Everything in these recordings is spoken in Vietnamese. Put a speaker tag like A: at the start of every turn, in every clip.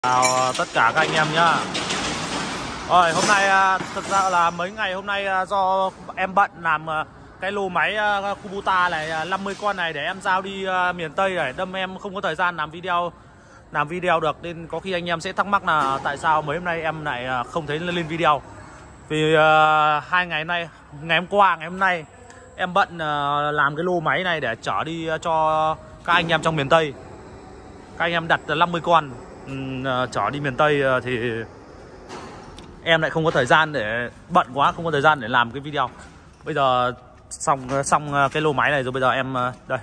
A: Chào tất cả các anh em nhá. Rồi hôm nay thực ra là mấy ngày hôm nay do em bận làm cái lô máy Kubota này 50 con này để em giao đi miền Tây này, đâm em không có thời gian làm video được, nên có khi anh em sẽ thắc mắc là tại sao mấy hôm nay em lại không thấy lên video. Vì hai ngày nay, ngày hôm qua, ngày hôm nay em bận làm cái lô máy này để chở đi cho các anh em trong miền Tây. Các anh em đặt 50 con chở đi miền Tây thì em lại không có thời gian, để bận quá không có thời gian để làm cái video. Bây giờ xong cái lô máy này rồi, bây giờ em đây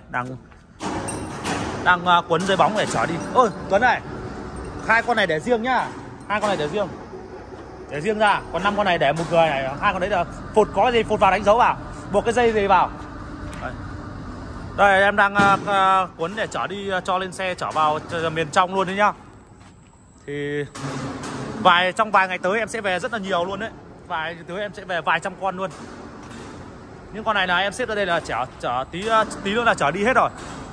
A: đang quấn dây bóng để chở đi. Ôi Tuấn này, hai con này để riêng nhá, hai con này để riêng ra, còn 5 con này để một người này. Hai con đấy là phụt, có gì phụt vào đánh dấu vào, buộc cái dây gì vào. Đây em đang quấn để chở đi, cho lên xe chở vào miền trong luôn đấy nhá. Thì trong vài ngày tới em sẽ về rất là nhiều luôn đấy. Vài ngày tới em sẽ về vài trăm con luôn. Những con này là em xếp ra đây là chở tí nữa là chở đi hết rồi.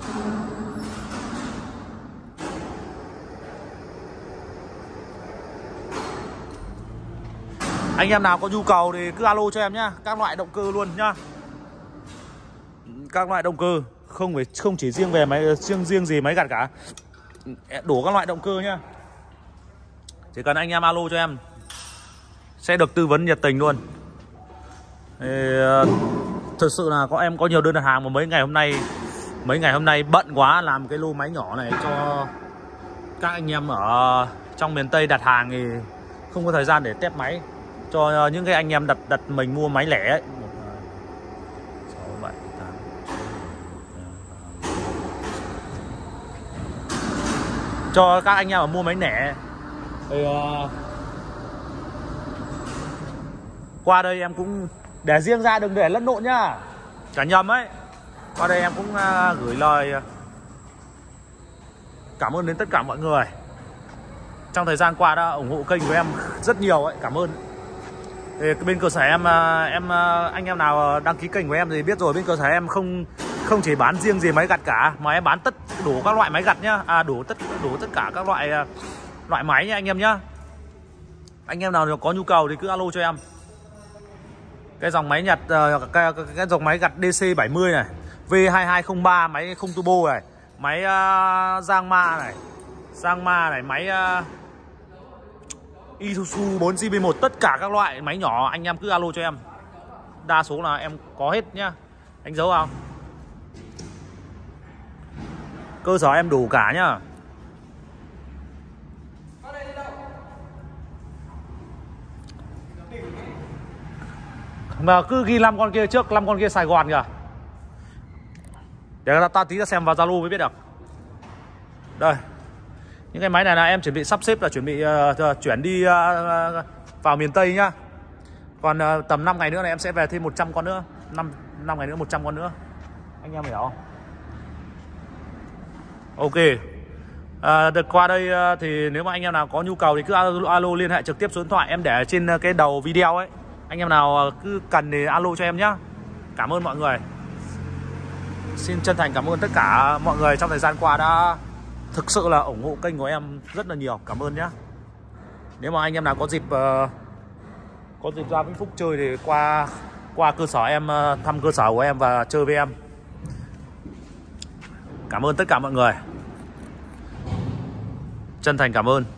A: Anh em nào có nhu cầu thì cứ alo cho em nhá. Các loại động cơ luôn nhá. Các loại động cơ, không chỉ riêng về máy, riêng gì máy gặt cả, đủ các loại động cơ nhá. Chỉ cần anh em alo cho em sẽ được tư vấn nhiệt tình luôn. Thì, thực sự là em có nhiều đơn đặt hàng mà mấy ngày hôm nay bận quá, làm cái lô máy nhỏ này cho các anh em ở trong miền Tây đặt hàng thì không có thời gian để test máy cho những cái anh em đặt mình mua máy lẻ ấy. 1, 2, 6, 7, 8. Cho các anh em ở mua máy lẻ thì qua đây em cũng để riêng ra, đừng để lẫn lộn nhá, cả nhầm ấy. Qua đây em cũng gửi lời cảm ơn đến tất cả mọi người trong thời gian qua đã ủng hộ kênh của em rất nhiều ấy, cảm ơn. Thì bên cơ sở anh em nào đăng ký kênh của em thì biết rồi, bên cơ sở em không chỉ bán riêng gì máy gặt cả, mà em bán đủ các loại máy gặt nhá, đủ tất cả các loại máy nha anh em nhá. Anh em nào có nhu cầu thì cứ alo cho em. Cái dòng máy Nhật, cái dòng máy gặt DC70 này, V2203, máy không turbo này, máy Giang Ma này, máy Isuzu 4JB1, tất cả các loại máy nhỏ anh em cứ alo cho em. Đa số là em có hết nhá. Đánh dấu không? Cơ sở em đủ cả nhá. Mà cứ ghi 5 con kia trước, 5 con kia Sài Gòn kìa. Để ta tí ra xem vào Zalo mới biết được. Đây. Những cái máy này là em chuẩn bị sắp xếp là chuẩn bị chuyển đi vào miền Tây nhá. Còn tầm 5 ngày nữa là em sẽ về thêm 100 con nữa. 5 ngày nữa 100 con nữa. Anh em hiểu không? Ok. Được, qua đây thì nếu mà anh em nào có nhu cầu thì cứ alo liên hệ trực tiếp số điện thoại em để trên cái đầu video ấy. Anh em nào cứ cần thì alo cho em nhá. Cảm ơn mọi người. Xin chân thành cảm ơn tất cả mọi người trong thời gian qua đã thực sự là ủng hộ kênh của em rất là nhiều. Cảm ơn nhá. Nếu mà anh em nào có dịp ra Vĩnh Phúc chơi thì qua cơ sở em, thăm cơ sở của em và chơi với em. Cảm ơn tất cả mọi người. Chân thành cảm ơn.